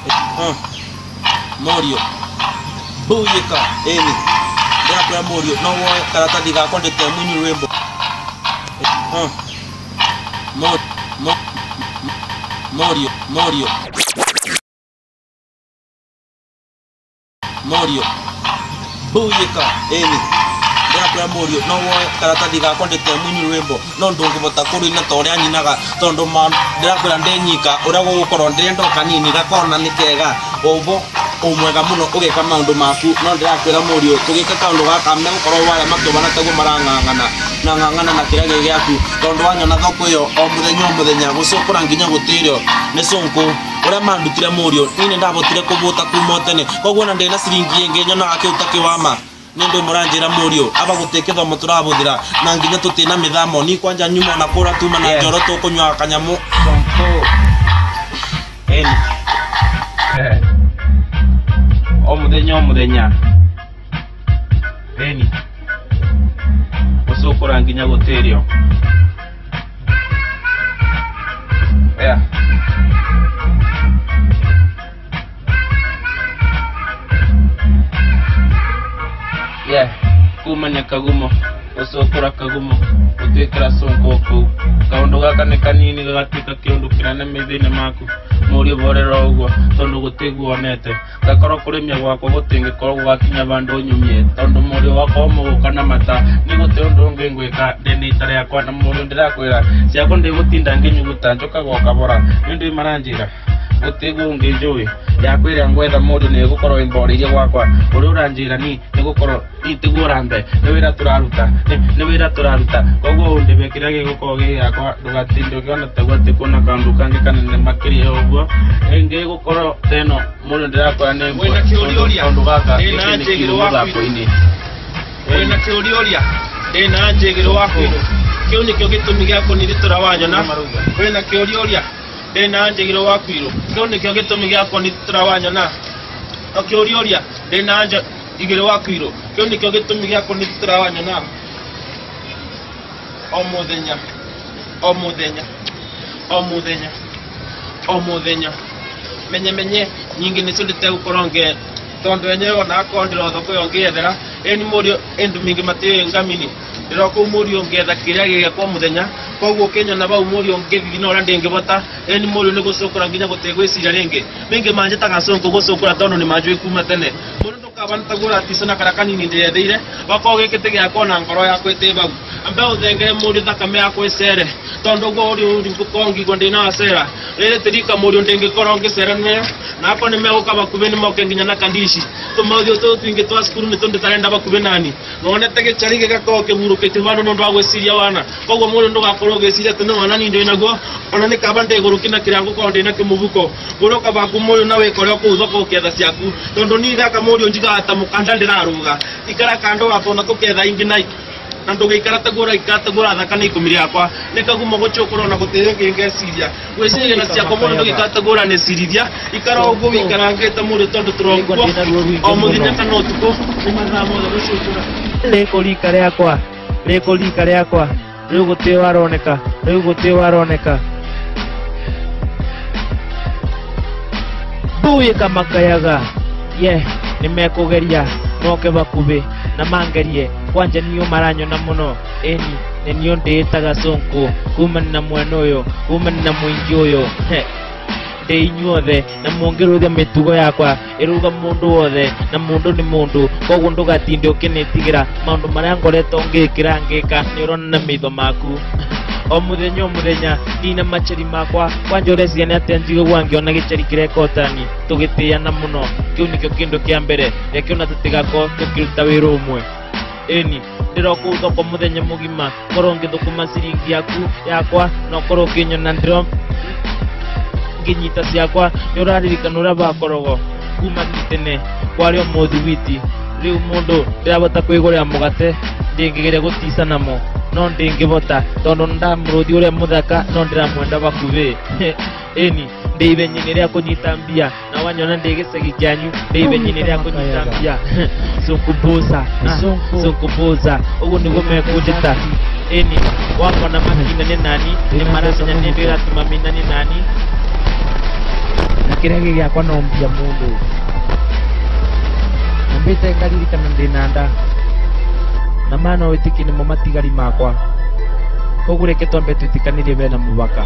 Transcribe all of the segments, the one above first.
Morio buyeka eni ndakwa Morio no wo karata diga konde te munyu rembo Morio buyeka eni ndakwa Morio no wo karata diga konde te munyu rembo no ndungu botakuru ina tore anyinaga tondo man ndakwa ndenyika urago gukoro ndendo kanini gakona nikega obo umwega muno ugeka maundu maku no ndirakwira Morio tugika kaundu gaka me gukoro wale makyo banatago marangangana na kirage gyaku tondo wanyona thoko yo o muthenya gucukura nginya gutirio ni sonko ura mandutire Morio nini ndabotire kubuta kumotene koguo na ndina siringi ingi nyona akiuta kiwama nindo muranjira Morio aba guteketho muturabuthira na nginya tutina mithamo ni kwanja nyuma na kura tuma na njoro tukunywa kanyamu sonko omuthenya eni gucukura nginya gutirio kumanya kagumo gucukura kagumo gutwikira sonko ku kaundu gaka ni kanini gagatwika kiundu kinene mithine maku Morio borero uguo tondu gutiguonete gakoro kurimia gwako gutingikorwo gugakinya bandu nyumie tondu Morio wako mugukana mata ni gute undu ngwika ndini itare yakwa na Morio ndirakwira ciako ndigutinda nginyuguta njoka gwokabora nindu maranjira gutigu nginjui yakwira ngwetha Morio ni gukorwo imboririe gwakwa uri uranjira ni gukorwo itigurambe ni wira turaruta koguo ndibekira gigukorwo giyakwa ndugatinde ukiona tagwati kuna kandu kangi kanene makiri uguo ngi gukorwo teno Morio ndirakwira ni wena kiurioria kandu gaka ndina njigiro waku wena kiurioria ndina njigiro waku kiu nikio gitumi giako ni turawanyona wena kiurioria ndina njigiro waku kiu nikio gitumi giako ni turawanyona akiurioria ndina igiro waku kiu nikio gitumi giako ni turawanyona omuthenya menye nyingi ni tulite gukoronge tondu enyewe na akondiro thoko yo ngiethera eni Morio endu mingi matio ngamini ndiro Morio ngetha kiria gigekwa muthenya koguo Kenya na bau Morio ngithi no ora ndingibota eni Morio ni gucukura nginya gutegwiciria ringi mingi manjitaga sonko gucukura tondu ni manjui kuma tene muno ndukabanta gura tisona karakanini ndiretheire wako gikite giakwa na ngoro yakwa ite bau ambe uthengere Morio thakame yakwa icere tondu Morio ndikukongi gondina acera rere tirika Morio ndingikorwo ngicera nayo nako ni meguka bakuve ni moke nginya na kandici tumathio tu twingi twa skuru ni tundu tarenda bakuve nani nonete gicari gigako kiburukite bano ndo agwiciria wana koguo Morio ndugakorwo giciria tene wana ni ndi naguo ona ni kaba ndigurukina kirango ko ndi na kimubuko guruka baku Morio na wekore ku thoko ketha ciaku tondu ni thaka Morio njiga ata mukanda ndiraruga ikara kando wapo na tuketha ingi nai na ndugikara tagura thaka ni kumiri yakwa nikagumo gucukura na gutire ngengeciria gwiciria na ciako Morio ndugikara tagura ni cirithia ikara uguo wikarangite Morio tondu turongwo o muthenya kana utuko ni mathamo gucukura riko riakwa riu guti waroneka buyeka makayaga nimekugeria noke bakuve na mangerie kwanja niyo maranyona muno eni niyo nditaga sonko kuma na mwena uyo kuma na mwingi uyo ndi inyuothe na mwongeruthe mitugo yakwa iruga mundu wothe na mundu ni mundu koguo ndugatinde ukinitigira maundu maria ngoretwo ngikira ngika ni urona na mitho maku o muthenya nina macheri makwa kwanja urecia ni atia njigo gwangiona giceri kirekotani tugitiana muno kiu nikio kindu kia mbere rekiona tutigako tukiruta wira umwe eni ndiroku thoko muthenya mugima korwo ngithukuma ciringi yakwa no korwo kinyona ndiro nginyita ciakwa ni uraririkana uria bakorogo kuma tene kwario muthiwiti riu mundu ndirabota kwigurira mugate ndingigeria gutisa namo no ndingibota tondu ndamuruthi uria muthaka no ndiramwenda bakuvi eni ndeibenyini ria kunyita mbia na wanyona ndigicagi kianyu ndeibenyini ria kunyita mbia sunkubuza uguo niguo mekunjita eni wakona makina ni nani ni maracenya ni ndiratuma mina ni nani kirege giakwa no mbia mundu nambite ngaririkana ndina nda na mana witiki nimo matigari makwa koguo reke twambe twitikanire bena mubaka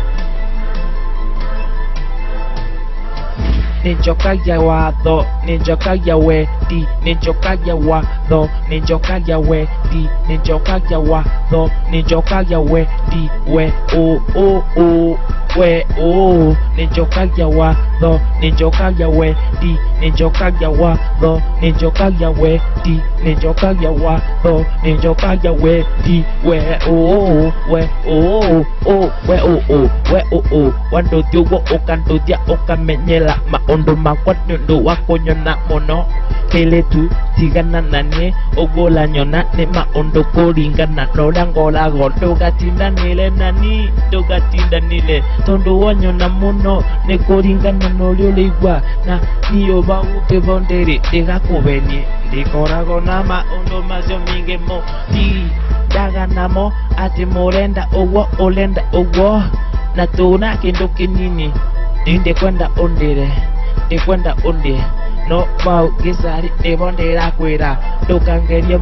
ninjokagia watho ninjokagia wedi ninjokagia watho ninjokagia wedi ninjokagia watho ninjokagia wedi we o o o we o ninjokagia watho ninjokagia wedi ninjokagia watho ninjokagia wedi ninjokagia watho ninjokagia wedi we o we o o we o o we o o wando thiogo ukanduthia ukamenyela maundu makwa nundu wa kunyona muno keletu tigana nanie ugola nyona ni maundu kuringana noria ngoragwo ndugatindanire nani ndugatindanire tondu wanyona muno ni kuringana noria urigwa na niyo bagukibondere ndigakubenie ndikoragwo na maundu macio mingi mo ndaganamo ati murenda uguo urenda uguo na tuna kindu kinini ndikwenda undire ndikwenda undie no bau gisari ndibondera kwira ndukangerie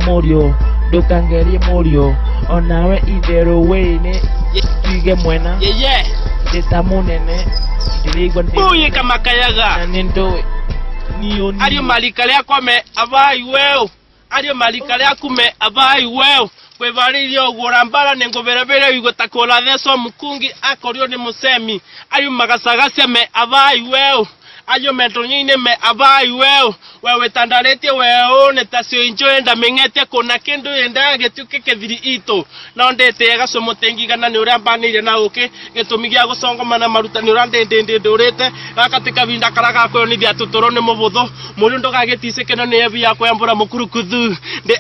murio onawe itherũ wĩine tuige mwena ndita munene ndirigwa uye kama kayaga na nindũĩ niyo ario malika rĩakwa me abai weo ario malika rĩaku me abai weo kwĩbarĩrie ũguo rambara nĩngũberebere igũtakũra theco mũkungi akorio nĩ mũcemi ario magacagacia me abai weo ayo mentonyi me abai weo wewe tandaretie weo netacio injo enda mengete kona kendo enda getuke kethiri ito na ndete gacomo tengigana ni uria mbanire na uke gitumigia gucongomana maruta ni uria ndende ndurite gakatika binda karaga ko ni bia tutoro ni mubutho muri ndo gagitise keno ni ebi yakwa yambura mukuru kuthu de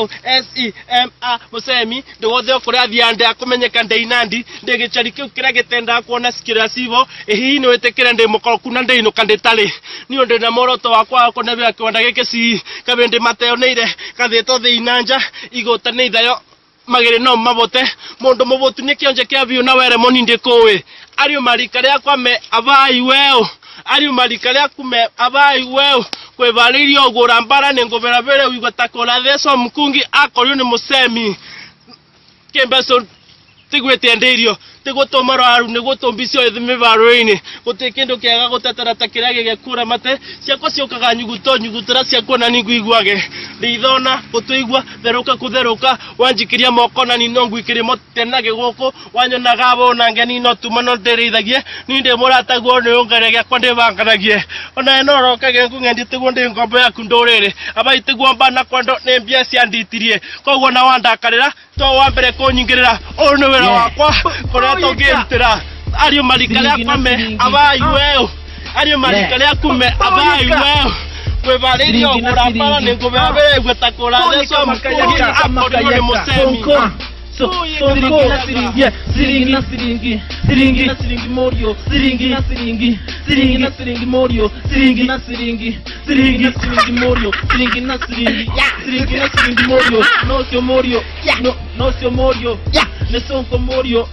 MOSEMA musemi de wothe okuri athiande akumenyeka ndeinandi ndigicari kira gitenda kuona sikira sibo ehi no etekere ndi mukoroku na ndino tali ni onde na moroto wakwa ko nabia kwanda geke si kabende mateo neire katheto theinanja igota ne ithayo magere no mabote mondo mobotu ni kionje kia biu na were moni ndikowe ario marika yakwa me abai weo ario marika yaku me abai weo kwebalirie ogura mbara nengobera bere igota kola theso mkungi akorio ni musemi kembeso tigwete ndirio tigũtũmaro aru nĩgũtũmbicio ithimi baru-inĩ gũtirĩ kĩndũ kĩega gũteterata kĩrĩa gĩgĩkura mate ciakwa ciũkaga nyugutũra ciakwa na nĩngũiguage ndithona gũtũigua therũka kũtherũka wanjikĩria moko na nino ngũikĩrĩ motenage gũkũ wanyonaga bona ngeni no tuma no ndĩrĩithagie ni ndĩ mũrataguo nĩ ũngere gĩakwa ndĩbanganagie ona ĩno roke ngũng'endi tiguo ndĩ ngombo yaku ndũrĩrĩ abai tiguo mbana kwando nĩ mbia cianditirie koguo na wandakarĩra to wa mbere kũnyingĩrĩra ũyũ nĩ wĩra wakwa kũrĩa tũngĩrutĩra ario marika rĩakwa me abai weo ario marika rĩaku me abai weo kwĩbarĩrie ũgũra mbara nĩngũbere gũtakũra theco mũkungi akorio nĩ mũcemi siringi morio siringi morio siringi morio no sio morio no sio morio nesonko morio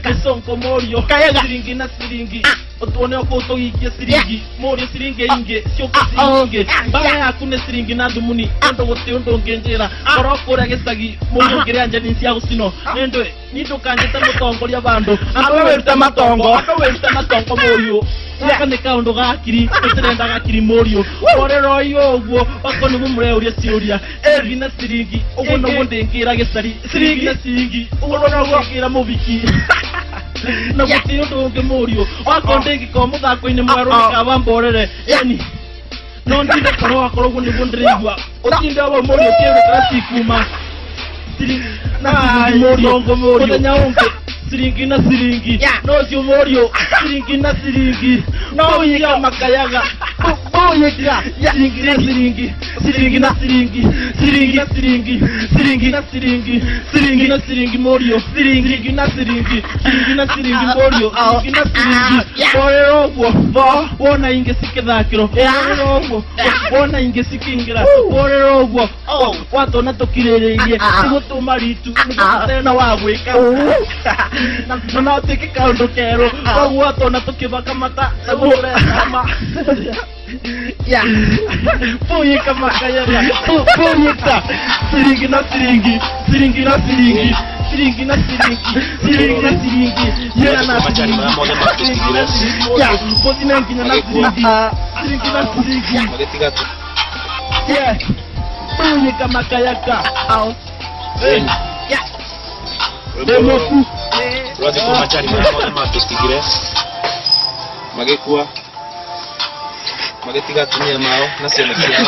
siringi otone okoto ikia siringi morio siringi inge cioko siringi bara yaku ne siringi na dumuni ndo gote ndo ngenjera orokora gesagi morio ngiranja ninsia gusino nendo nidukanje mutongoria bandu akaweruta matongo morio Yakane kaundo gakiri uterenda gakiri morio orero yoguo bakoni bumureuria ciuria evina siringi ugo no ndengera gesari siringi na siringi ugo no ngokira mubiki na gutio ndonge morio wakondengi ko muthako-ini mweru kabamborere yani no ndinde koro akoro ni bundrigwa otinde abo morio kebe trasikuma siringi na morio nyaonge siringi na siringi no sio morio siringi na siringi no yika makayaga Oyeka, siringi na siringi, siringi na siringi, siringi na siringi, siringi na siringi, siringi na siringi morio, siringi na siringi, siringi na siringi morio, siringi na siringi. Porerogwo, wona ingesike thakiro. Porerogwo, wona ingesike ingira. Porerogwo, watona tukirireirie, tugutuma ritu, tena wagwika. Na no teke kaundu kero, watona tukibaka mata, tugure kama. Ya, Oyeka makayaka, Oyeka, siringi na siringi, siringi na siringi, siringi na siringi, siringi na siringi, yera na siringi, ya, boti na nkinya na siringi, siringi na siringi, ya, Oyeka makayaka, ya, demoku, Rodi kwa machari mwana matustigire, magekua. Magetiga tumia mao nasema kia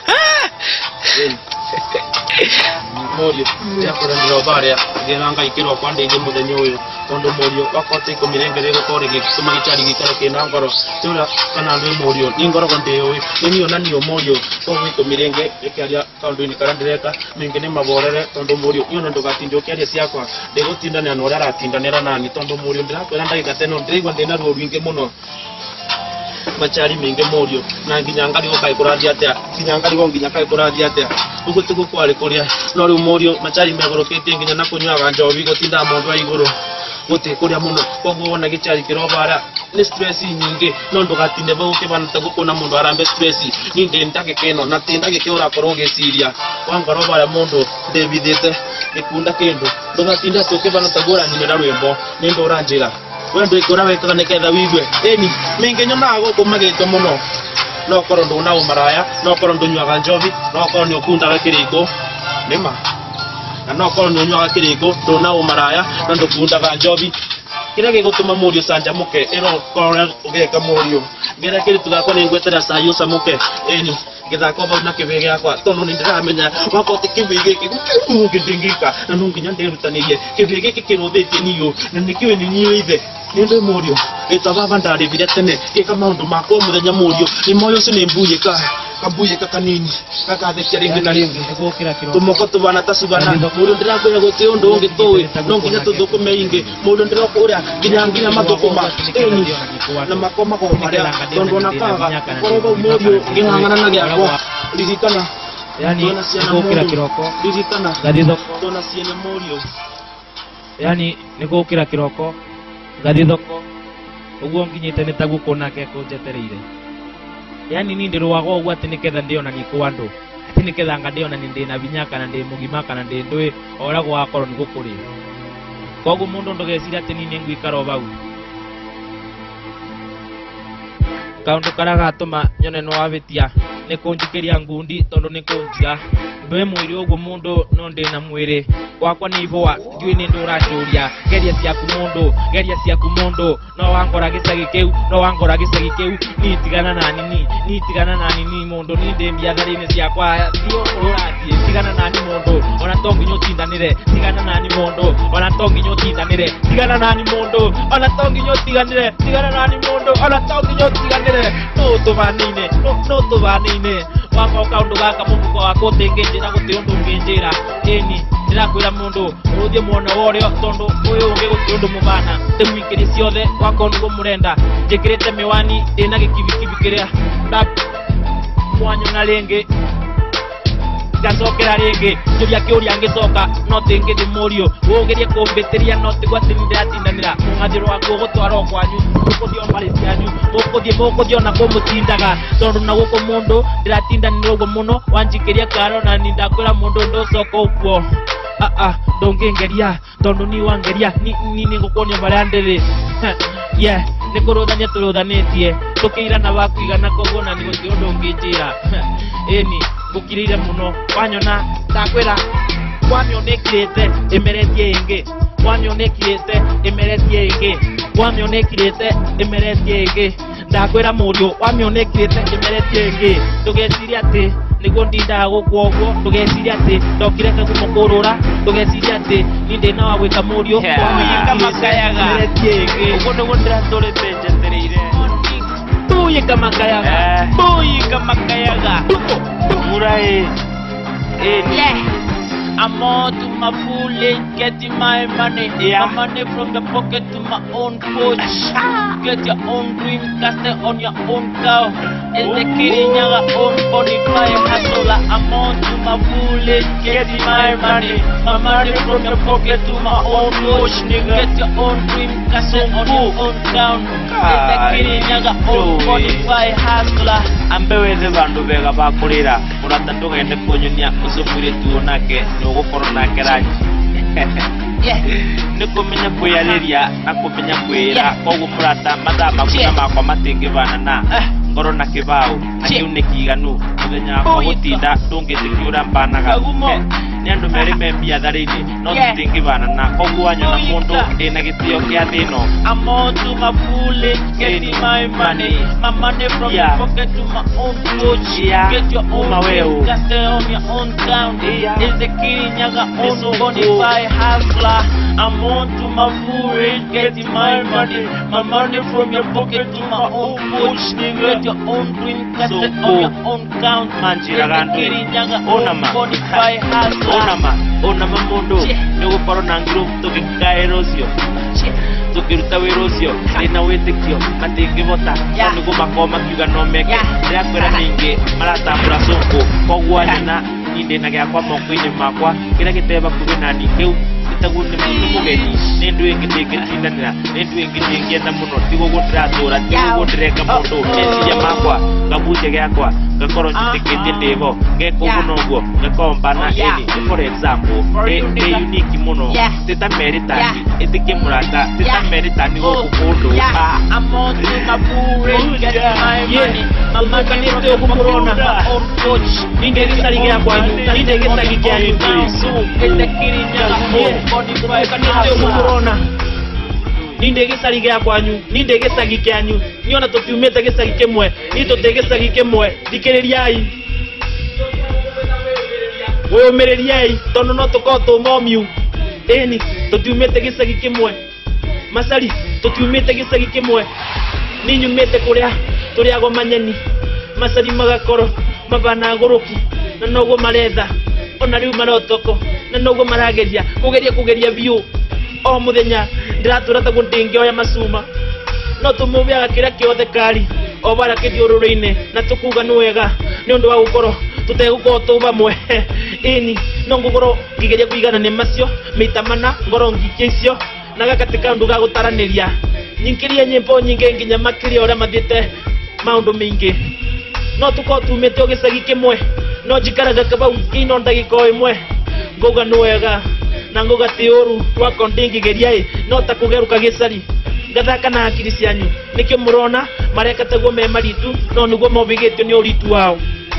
morio ya kora ndiro bare ngeranga ikiro kwande ije mudenyo uyu tondo morio bakote ko mirengere ko korege tuma gichari gikaro kena ngoro tura kana ndo morio ningoro konde uyu niyo nani morio ko wiko mirenge ekiaria tondo ni karandireka mingene maborere tondo morio iyo ndo gatinjo kiaria siakwa ndego tindana no rara tindanera nani tondo morio ndira kwera ndagika teno ndirigo ndena ro rwinge muno machari minge morio na nginyanga liko kai kuradia atia nginyanga liko nginya kai kuradia atia uko tuko kwale kuria no ri morio machari megorokete nginya nakunywa ganjobi gotinda mundu aiguru gote kuria muno kogo wona gichari kirobara ni stress nyingi no ndogatinde boke banata gukona mundu arambe stress ninde ndake keno na tinda gikiura koroge siria wangaro bara mundu Davidete ikunda kendo ndogatinda soke banata gora nyimera rwembo nindo oranjira wendo ikora weka neketha wigwe eni mingenyo nago kumagito muno no koro ndo na umaraya no koro ndo nywaga njobi no koro ni okunda kiriko nema na no koro ni nywaga kiriko ndo na umaraya na ndo kunda njobi kira gigutuma murio sanja muke ero koro ugeka murio ngira kiri tugako ni ngwetera sayo samuke eni githako bau na kibege yakwa tono ni ndiramenya wakote kibege gidingika na nunginya ndirutanirie kibege kikirothete niyo na nikiwe ni niyo ithe nindo murio etababa ndari vile tene eka maundu mako muthenya murio ni moyo sine mbuyeka kanini kakathekia ringi na ringi tumoko tubana tasubana murio ndirakwira guti undu ungi towe no nginya tuthukume ingi murio ndirakuria nginya mathukuma na makoma ko maria tondo na kaga korogo murio ngihangana na giakwa ririkana yani nikukira kiroko ririkana gathi thoko tona ciene murio yani nikukira kiroko gathi thoko uguo nginyite nitagukona ke kunjetereire yani ni ndirwago uguo ati niketha ndiona ni kwandu ati niketha ngandiona ni ndina binyaka na ndi mugima kana ndi ndui orago akorwo ni gukuri koguo mundu ndogecira ati ni ngwikara bau kaundu karagatuma nyone no abitia ni kunjikiria ngundi tondu ni kunjia ndwe mwiri uguo mundu no ndi na mwiri wakwa ni ibwa ndui ni nduracuria geria ciaku mundu no wangora gicagi kiu nitigana nani ni mundu ni ndi mbiathari-ini ciakwa dio urathie tigana nani mundu ona tonginya utindanire tigana nani mundu ona tonginya utindanire tigana nani mundu ona tonginya utiganire tigana nani mundu ona tonginya utiganire no tuvanine wanga kaundu gaka mundu kwa wakotengenjira guti undu ngenjira eni ndirakwira mundu uthie muona worio tondu uyu ungi guti undu mubana temwikiri ciothe wakondu gumurenda njikirite miwani ndina gikibikibi kiria mwanyona ringi gacokera ringi njuria kiuria ngicoka no tingi ndi murio ugerie kumbitiria no tigwati ndiratindanira mungathiro waku gutwara kwanyu mukuthio mari cianyu mukuthie ona kumutindaga tondu na guko mundu ndiratindanira uguo muno wanjikiria karo na ni ndakwira mundu nducoka ukuo ndungingeria tondu ni wangeria ni ngukuonia maria ndiri yeah nikuruthania turuthanitie tukirana bakuigana koguo na ni guti undu unginjira eni ngukirire muno wanyona ndakwira wamionekirite imeretie ingi ndakwira murio wamionekirite imeretie ingi ndugeciria ati niguo ndindaga gukwo uguo ndugeciria ati ndokire kagumukurura ndugeciria ati ni ndina wa gwika murio wamionekirite imeretie ingi uguo niguo ndiraturite njetereire Buye kamakayaga. Buye kamakayaga. Murai. I'm on to my full age, getting my money. My money from the pocket to my own coach. Get your own dream, cast it on your own cow. Is the kid in your own body fire hustler? I'm on to my full age, getting my money. My money from the pocket to my own coach. Get your own dream, cast it on your own cow. Is the kid in your own body fire hustler? Ambewe de bandu vega bakurira. Murata tugende kunyunia usufuri tuonake. Nugukorwo nake rangi nikumenya kwiyariria na kumenya kwira koguo murata mathaa maku na makwa matingivana na ngoro na kibao na kiu ni kiganu muthenya wakwa gutinda ndungitikiura mbanaga ni andu meri me mbiathari-ini no tutingivana na koguo wanyona mundu ina gitio kia thino. I'm on to my full age, getting my money. My money from the pocket to my own coach. Get your own money, cast it on your own town. Is the kid in your own body by hustler? I'm on to my full age, getting my money. My money from your pocket to my own coach. Get your own dream, cast it on your own count. Is the kid in your own body by hustler? Onama mundu nigukorwo na group tukikaerosio tukiruta wirosio ina witikio matingivota niguo makorwo makiuga no meke rĩakwĩra ningĩ maratambũra sonko koguo nyina ndina gĩakwa moko-inĩ makwa kĩrĩa gĩtee bakuhĩ nani kĩu gĩtaguo nĩ mũndũ mũgeni nĩ ndũ ĩngĩ ndĩngĩtindanĩra nĩ ndũ ĩngĩ ndĩngĩenda mũno tiguo ndĩratũũra tiguo ndĩreka mũndũ meciria makwa ngabunje gĩakwa ngakorwo njĩtĩkĩtie ndĩho ngeka ũguo na ũguo ngakombana ĩni for example ĩ unique mũno tĩta meritani ĩtĩkie mũrata tĩta meritani gũkũ kũndũ I'm on to my full get my money my money from the corona on coach ninde gĩcari gĩakwa ninde gĩcagi kĩanyu ĩtĩkiri nyaga corona ninde gĩcari gĩakwanyu ninde gĩcagi kĩanyu niona tũtiumĩte gĩcagi kĩmwe ni tũtĩ gĩcagi kĩmwe thikĩrĩriai wĩyũmĩrĩriai tondũ no tũkorwo tũmomiu ĩni tũtiumĩte gĩcagi kĩmwe macari tũtiumĩte gĩcagi kĩmwe ni nyumĩte kũrĩa tũrĩagwo manyeni macari magakorwo mabana ngũrũki na noguo maretha ona rĩu marotoko na noguo marageria kũgeria biũ o muthenya ndiratũra taguo ndĩngĩoya macuma no tũmũbeaga kĩrĩa kĩothe kari o bara kĩthiũrũrũ-inĩ na tũkuga nĩ wega nĩ ũndũ wa gũkorwo tũtegũkorwo tũ bamwe ĩni no ngũkorwo ngĩgeria kũiganania macio maita mana ngorwo ngikia icio na gaka ti kaũndũ ga gũtaranĩria nyingĩrie nyĩmbo nyingĩ nginya makĩria ũrĩa mathiĩte maũndũ maingĩ no tũkorwo tumĩte o gĩcagi kĩmwe no njikaraga kabau ngĩina ndagĩka o ĩmwe ngauga nĩ wega na nguga ti ũru rwakwa ndĩngĩgeria no ta kũgerũka gĩcari ngathaka na hakiri cianyu nĩkĩo mũrona mareka taguo me maritũ no nĩguo mobĩgĩtio nĩ ũritũ wao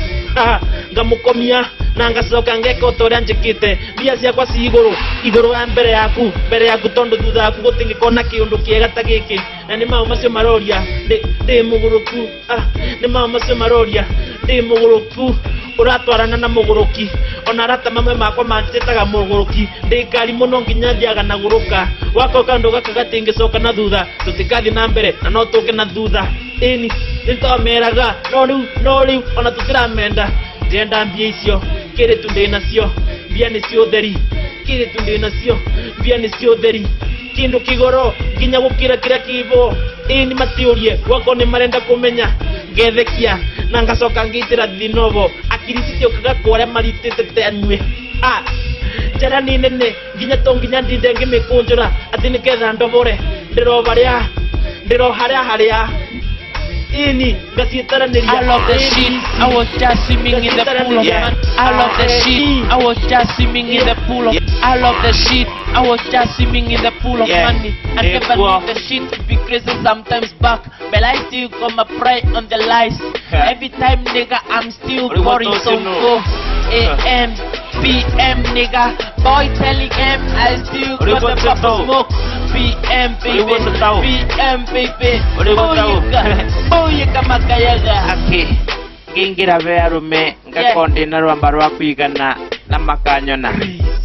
ngamũkomia na ngacoka ngeka o ta ũrĩa njĩkĩte mbia ciakwa ci igũrũ wa mbere yaku tondũ thutha waku gũtingĩkorwo na kĩũndũ kĩega ta gĩkĩ na nĩ maũ macio maroria ndĩ mũgũrũku nĩ maũ macio maroria ndĩ mũgũrũku ũratwarana na mũgũrũki ona arata mamwe makwa manjĩtaga mũgũrũki ndĩ ngari mũno nginya thiaga na gũrũka wako kaũndũ gaka gatingĩcoka na thutha tũtikathi na mbere na no tũke na thutha ĩni nĩtwameraga no rĩu ona tũtiramenda ndĩrenda mbia icio kĩrĩtu ndĩ nacio mbia nĩcio ũtheri kĩrĩtu ndĩ nacio mbia nĩcio ũtheri kĩndũ kĩgoro nginya gũkĩra kĩrĩa kĩbo ĩni matiũrie wako nĩ marenda kũmenya ngethekia na ngacoka ngĩitĩra thinovo akiricitio kagakwo arĩa maritĩte tenyue njara nĩ nene nginya to nginya ndinde ngĩmĩkũnjũra atĩ nĩgetha ndobore ndĩro harĩa ini ngacitaranĩria. I love the shit, I was just swimming in the pool of money. I love the shit, I was just swimming in the pool of I love the shit, I was just swimming in the pool of money. I never knew the shit to be crazy sometimes back, but I still come a prey on the lies. Every time nigga I'm still pouring some go AM, PM nigga, boy telling him I still got the pop of smoke. PM baby, PM baby, oye kamakayaga aki ngingira vearume ngakonde na rwamba rwa kwigana na makanyona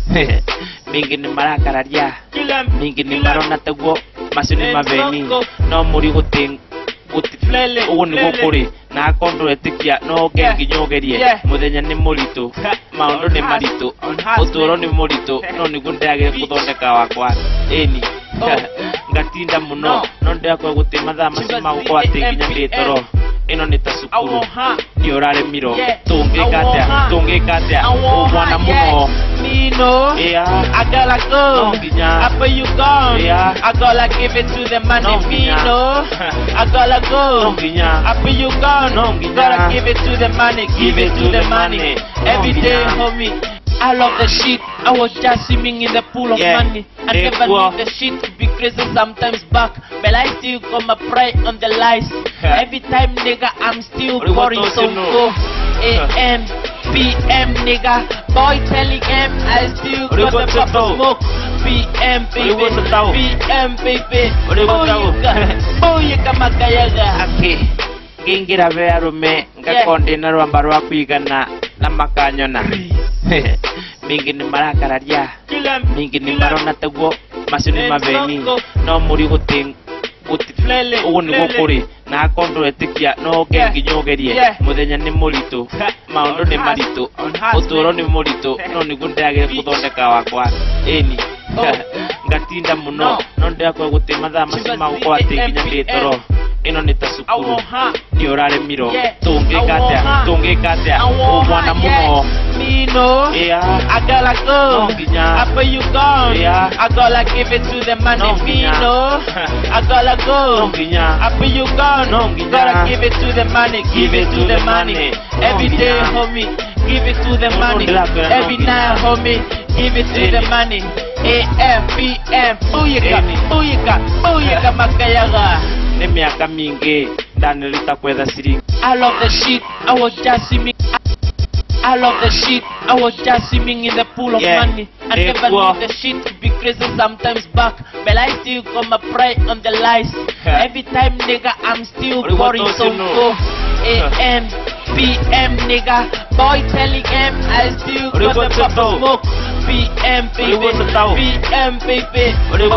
mingi ni marakararia mingi ni marona taguo macio ni maveni no muri gutiflele ugu ni gukuri na kondo etikia no gengi nyogerie muthenya ni muritu maundu ni maritu uturo ni muritu no ni gundage kuthondeka wakwa eni ngatinda muno no ndakwa gutima thama sima gukwa tinginya nditoro ino ni ta sukuru ni orare miro tungikatia mwana muno Nino, I gotta go. After you gone, I gotta give it to the money. Nino, I gotta go. After you gone, gotta give it to the money. Give it to the money. Every day, homie. I love the shit. I was just swimming in the pool of money. I never leave the shit to be crazy sometimes back. But I still got my pride on the lies. Every time, nigga, I'm still pouring so cool. AM, PM, nigga. Boy telling him I still got the pop of smoke. PM, baby. PM, baby. Oh, you got my gayaga. Okay. Gingira vearume ngakonde na rwamba rwa kwigana na makanyona mingi ni marakararia mingi ni marona tago masuni maveni no muri guting gutiflele ugu ni gukuri na kondo etikia no gengi nyogerie muthenya ni muritu maundu ni maritu uturo ni muritu no ni gundage kuthondeka wakwa eni ngatinda muno no ndakwa gutima thama sima gukwa tinginya nditoro ino ni ta sukuru ni orare miro tungikatia mwana muno Nino, I gotta go. After you gone, I gotta give it to the money. Nino, I gotta go. After you gone, gotta give it to the money. Give it to the money. Every day, homie, give it to the money. Every night, homie, give it to the money. AM, PM, booyaka, makayaga. Ni miaka mingi ndani litakwetha siringi. I love the shit. I was just swimming. I love the shit. I was just swimming in the pool of money. I never leave the shit to be crazy sometimes back. But I still got my pride on the lies. Every time, nigga, I'm still pouring so cool. AM, PM, nigga. Boy telling him I still got the pop of smoke. PM, baby. PM, baby.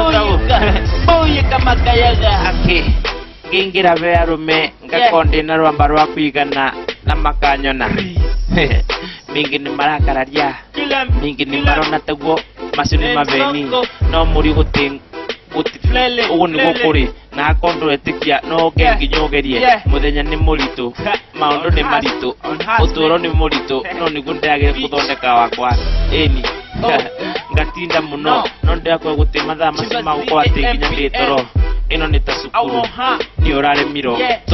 Oh, you got my gayaga. Okay. Gingira vearume ngakonde na rwamba rwa kwigana na makanyona mingi ni marakararia mingi ni marona tago masuni maveni no muri guting gutiflele ugu ni gukuri na kondo etikia no gengi nyogerie muthenya ni muritu maundu ni maritu uturo ni muritu no ni gundage kuthondeka wakwa eni ngatinda muno no ndakwa gutima thama sima gukwa tinginya nditoro ino ni ta sukuru ni orare miro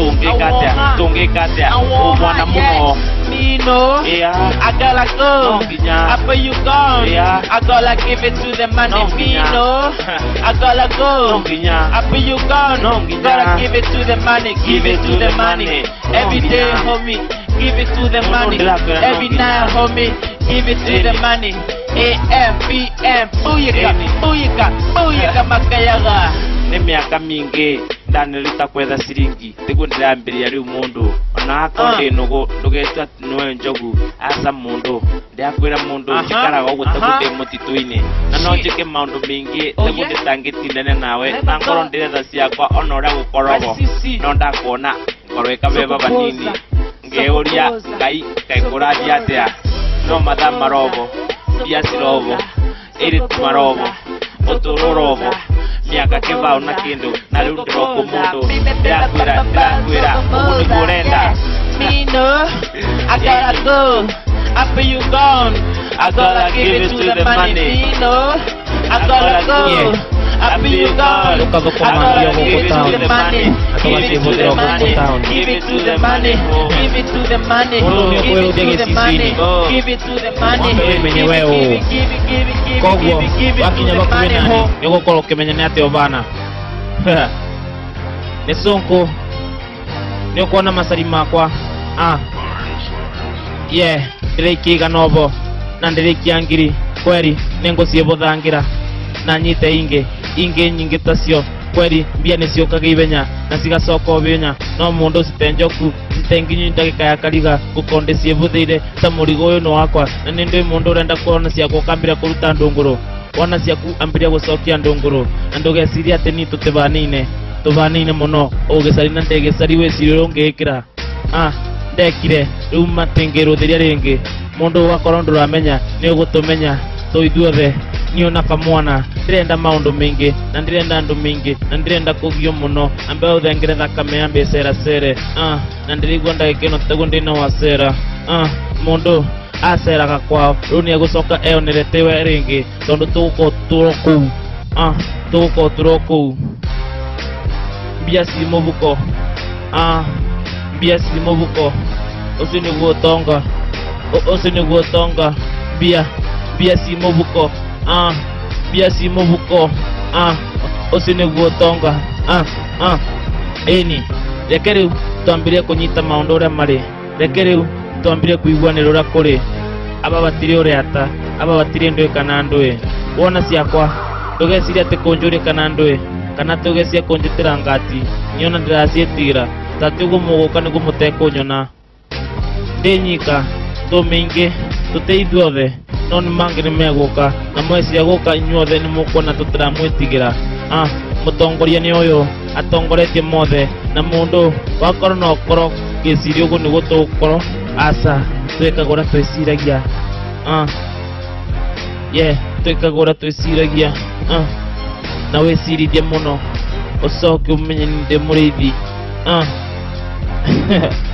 tungikatia mwana muno Nino, I gotta go. After you gone, I gotta give it to the money. Nino, I gotta go. After you gone, gotta give it to the money. Give it to the money. Every day, homie, give it to the money. Every night, homie, give it to the money. AM, PM, booyaka, makayaga. Ni miaka mingi ndani litakwetha siringi tigu ndirambiria riu mundu ona akonde nugu ndugetwa niwe njogu asa mundu ndiakwira mundu njikaraga ugu tagude mutituini na no njike maundu mingi tigu nditangitindane nawe na ngoro ndiretha ciakwa ona uria gukorogo no ndakuona ngoro ikabeba banini ngeuria ngai kaikurathia atia no matha marobo biasirobo iritu marobo utururobo miaka kibao na kindu na riu ndiroko mundu ndirakwira ugu niguo urenda Nino, I gotta go. After you gone, I gotta give it to the money. Nino, I gotta go. After you gone, I gotta give it to the money. Give it to the money. Give it to the money. Give it to the money. Give it to the money. Give it to the money. Koguo wakinya bakuwena ni gukora ukimenya ni ati obana ni sonko ni ukuona masari makwa ndirikiga nobo na ndirikia ngiri kweri ninguciibuthangira na nyite ingi nyingi tacio kweri mbia niciukaga ibenya na cigacoka obenya no mundu citenjoku ntenginyu ndagika ya kariga gukonde ciibuthiire ta murigo uyu no wakwa na nindi mundu urenda kuona ciakwa ukambira kuruta ndunguru wana ciaku ambiria gucokia ndunguru na ndugeciria ati ni tutibanine tuvanine muno ugicari na ndegicari wiciri ungikira ndekire riu matingiruthiria ringi mundu ugakorwo nduramenya ni ugutumenya tu ithuothe niona kamwana ndirenda maundu mingi na ndirenda andu mingi na ndirenda kugio muno ambe uthengere thakame ambe ceracere na ndirigua ndagikino tegu ndina wacera mundu aceraga kwao riu niegucoka eoneretewe ringi tondu tugukorwo turo kuu tugukorwo turo kuu mbia ci mubuko mbia ci mubuko ucio niguo tonga ucio niguo tonga mbia ci mubuko mbia ci mubuko ucio niguo tonga eni reke riu twambirie kunyita maundu uria mari reke riu twambirie kuiguanira uria kuri aba batiri uria ata aba batiri ndui kana ndui wona ciakwa tugeciria ati kunjuri kana ndui kana tugecia kunjitira ngati niona ndiracietira tatugu muguka nigu mutekunyona ndi nyika tumingi tuti ithuothe no ni mangi ni meguka na mweciria guka inyuothe ni mukuona tutiramwitigira mutongoria ni uyu atongoretie mothe na mundu wakorwo no korwo giciria ugu nigu tugukorwo aca twikagura twiciragia twikagura twiciragia na wicirithie muno ucoke umenye ndi murithi